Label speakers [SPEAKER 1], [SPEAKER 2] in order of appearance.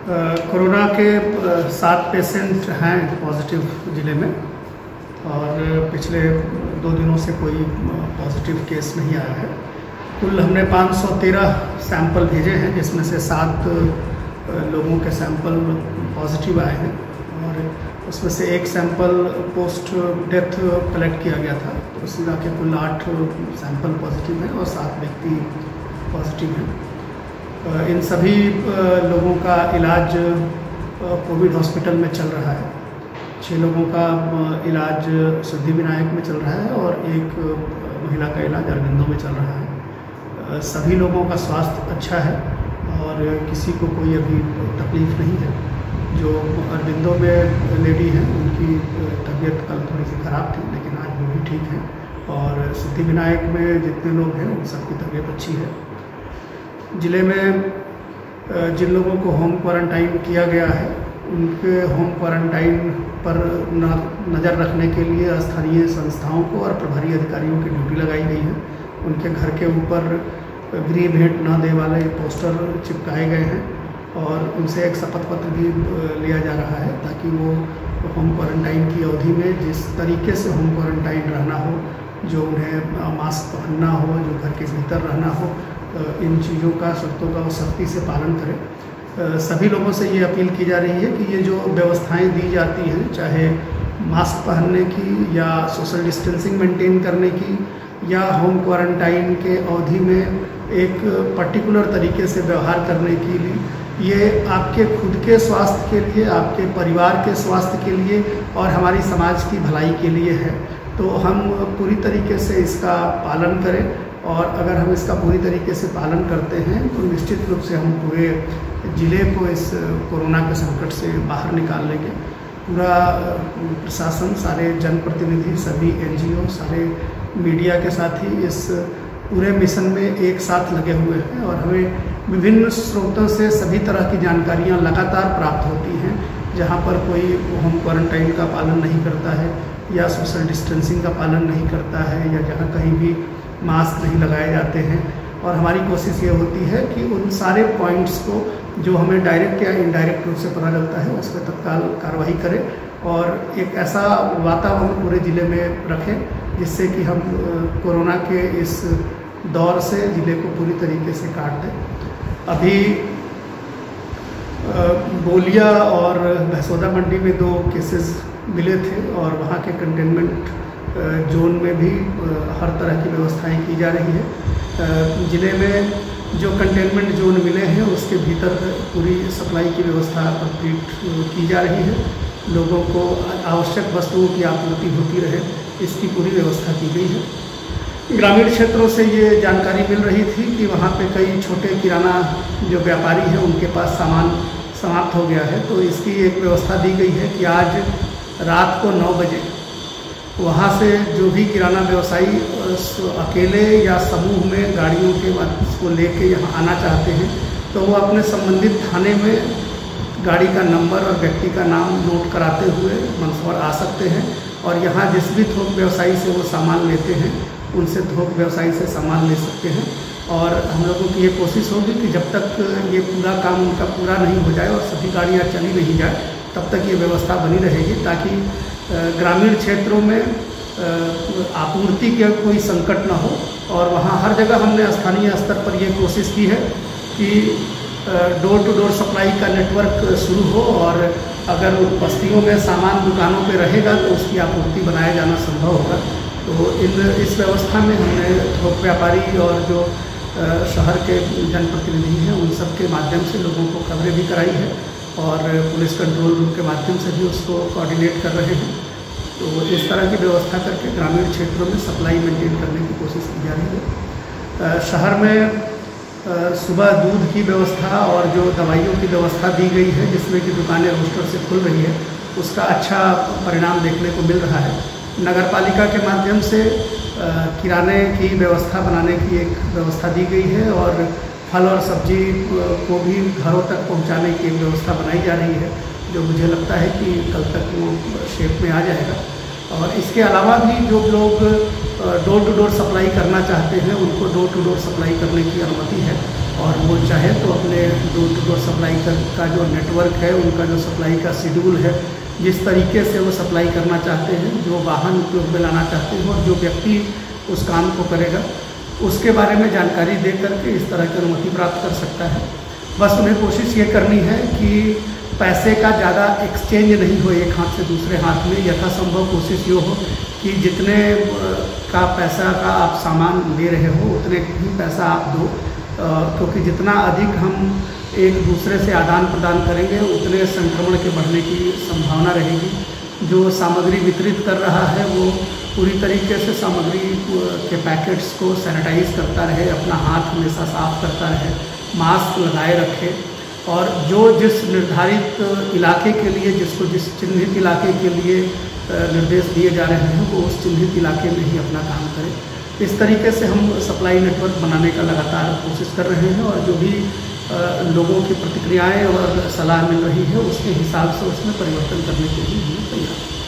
[SPEAKER 1] Corona के 7 patient हैं positive ज़िले में और पिछले 2 दिनों से कोई पॉजिटिव केस नहीं आया है। कुल हमने 513 सैंपल भेजे हैं, जिसमें से 7 लोगों के सैंपल पॉजिटिव आए हैं और उसमें से 1 सैंपल पोस्ट डेथ कलेक्ट किया गया था। तो उस मिला के कुल 8 सैंपल पॉजिटिव हैं और 7 व्यक्ति पॉजिटिव हैं। इन सभी लोगों का इलाज कोविड हॉस्पिटल में चल रहा है। 6 लोगों का इलाज सिद्धिविनायक में चल रहा है और 1 महिला का इलाज अरविंदों में चल रहा है। सभी लोगों का स्वास्थ्य अच्छा है और किसी को कोई अभी तकलीफ नहीं है। जो अरविंदों में लेडी हैं उनकी तबीयत कल थोड़ी सी ख़राब थी, लेकिन आज वो भी ठीक है। और सिद्धिविनायक में जितने लोग हैं उन सबकी तबीयत अच्छी है। ज़िले में जिन लोगों को होम क्वारंटाइन किया गया है उनके होम क्वारंटाइन पर नज़र रखने के लिए स्थानीय संस्थाओं को और प्रभारी अधिकारियों की ड्यूटी लगाई गई है। उनके घर के ऊपर गृह भेंट न दे वाले पोस्टर चिपकाए गए हैं और उनसे एक शपथ पत्र भी लिया जा रहा है, ताकि वो होम क्वारंटाइन की अवधि में जिस तरीके से होम क्वारंटाइन रहना हो, जो उन्हें मास्क पहनना हो, जो घर के भीतर रहना हो, इन चीज़ों का शर्तों का वो सख्ती से पालन करें। सभी लोगों से ये अपील की जा रही है कि ये जो व्यवस्थाएं दी जाती हैं, चाहे मास्क पहनने की या सोशल डिस्टेंसिंग मेंटेन करने की या होम क्वारंटाइन के अवधि में एक पर्टिकुलर तरीके से व्यवहार करने के लिए, ये आपके खुद के स्वास्थ्य के लिए, आपके परिवार के स्वास्थ्य के लिए और हमारी समाज की भलाई के लिए है। तो हम पूरी तरीके से इसका पालन करें और अगर हम इसका पूरी तरीके से पालन करते हैं तो निश्चित रूप से हम पूरे ज़िले को इस कोरोना के संकट से बाहर निकाल लेंगे। पूरा प्रशासन, सारे जनप्रतिनिधि, सभी NGO, सारे मीडिया के साथी इस पूरे मिशन में एक साथ लगे हुए हैं और हमें विभिन्न स्रोतों से सभी तरह की जानकारियां लगातार प्राप्त होती हैं। जहां पर कोई होम क्वारंटाइन का पालन नहीं करता है या सोशल डिस्टेंसिंग का पालन नहीं करता है या जहां कहीं भी मास्क नहीं लगाए जाते हैं, और हमारी कोशिश ये होती है कि उन सारे पॉइंट्स को जो हमें डायरेक्ट या इनडायरेक्ट रूप से पता चलता है उस पर तत्काल कार्रवाई करें और एक ऐसा वातावरण पूरे ज़िले में रखें जिससे कि हम कोरोना के इस दौर से ज़िले को पूरी तरीके से काट दें। अभी बोलिया और भैंसोदा मंडी में 2 केसेस मिले थे और वहाँ के कंटेनमेंट जोन में भी हर तरह की व्यवस्थाएं की जा रही है। ज़िले में जो कंटेनमेंट जोन मिले हैं उसके भीतर पूरी सप्लाई की व्यवस्था कंप्लीट की जा रही है। लोगों को आवश्यक वस्तुओं की आपूर्ति होती रहे, इसकी पूरी व्यवस्था की गई है। ग्रामीण क्षेत्रों से ये जानकारी मिल रही थी कि वहाँ पे कई छोटे किराना जो व्यापारी हैं उनके पास सामान समाप्त हो गया है, तो इसकी एक व्यवस्था दी गई है कि आज रात को 9 बजे वहाँ से जो भी किराना व्यवसायी अकेले या समूह में गाड़ियों के को लेके यहाँ आना चाहते हैं तो वो अपने संबंधित थाने में गाड़ी का नंबर और व्यक्ति का नाम नोट कराते हुए मंदसौर आ सकते हैं और यहाँ जिस भी थोक व्यवसायी से वो सामान लेते हैं उनसे थोक व्यवसायी से सामान ले सकते हैं। और हम लोगों की ये कोशिश होगी कि जब तक ये पूरा काम उनका पूरा नहीं हो जाए और सभी गाड़ियाँ चली नहीं जाए तब तक ये व्यवस्था बनी रहेगी, ताकि ग्रामीण क्षेत्रों में आपूर्ति का कोई संकट न हो। और वहाँ हर जगह हमने स्थानीय स्तर पर ये कोशिश की है कि डोर टू डोर सप्लाई का नेटवर्क शुरू हो और अगर बस्तियों में सामान दुकानों पे रहेगा तो उसकी आपूर्ति बनाया जाना संभव होगा। तो इस व्यवस्था में हमने थोक व्यापारी और जो शहर के जनप्रतिनिधि हैं उन सब के माध्यम से लोगों को खबरें भी कराई है और पुलिस कंट्रोल रूम के माध्यम से भी उसको कोऑर्डिनेट कर रहे हैं। तो इस तरह की व्यवस्था करके ग्रामीण क्षेत्रों में सप्लाई मेंटेन करने की कोशिश की जा रही है। शहर में सुबह दूध की व्यवस्था और जो दवाइयों की व्यवस्था दी गई है, जिसमें कि दुकानें रोस्टर से खुल रही है, उसका अच्छा परिणाम देखने को मिल रहा है। नगर पालिका के माध्यम से किराने की व्यवस्था बनाने की एक व्यवस्था दी गई है और फल और सब्जी को भी घरों तक पहुंचाने की व्यवस्था बनाई जा रही है, जो मुझे लगता है कि कल तक वो शेप में आ जाएगा। और इसके अलावा भी जो लोग डोर टू डोर सप्लाई करना चाहते हैं उनको डोर टू डोर सप्लाई करने की अनुमति है। और वो चाहे तो अपने डोर टू डोर सप्लाई का जो नेटवर्क है, उनका जो सप्लाई का शेड्यूल है, जिस तरीके से वो सप्लाई करना चाहते हैं, जो वाहन उपयोग में लाना चाहते हैं और जो व्यक्ति उस काम को करेगा, उसके बारे में जानकारी दे करके इस तरह की अनुमति प्राप्त कर सकता है। बस उन्हें कोशिश ये करनी है कि पैसे का ज़्यादा एक्सचेंज नहीं हो एक हाथ से दूसरे हाथ में। यथासंभव कोशिश ये हो कि जितने का पैसा का आप सामान ले रहे हो उतने ही पैसा आप दो, क्योंकि जितना अधिक हम एक दूसरे से आदान प्रदान करेंगे उतने संक्रमण के बढ़ने की संभावना रहेगी। जो सामग्री वितरित कर रहा है वो पूरी तरीके से सामग्री के पैकेट्स को सैनिटाइज करता रहे, अपना हाथ हमेशा साफ करता रहे, मास्क लगाए रखे और जो जिस निर्धारित इलाके के लिए, जिसको जिस चिन्हित इलाके के लिए निर्देश दिए जा रहे हैं वो उस चिन्हित इलाके में ही अपना काम करें। इस तरीके से हम सप्लाई नेटवर्क बनाने का लगातार कोशिश कर रहे हैं और जो भी लोगों की प्रतिक्रियाएं और सलाह मिल रही है उसके हिसाब से उसमें परिवर्तन करने के लिए हम तैयार हैं।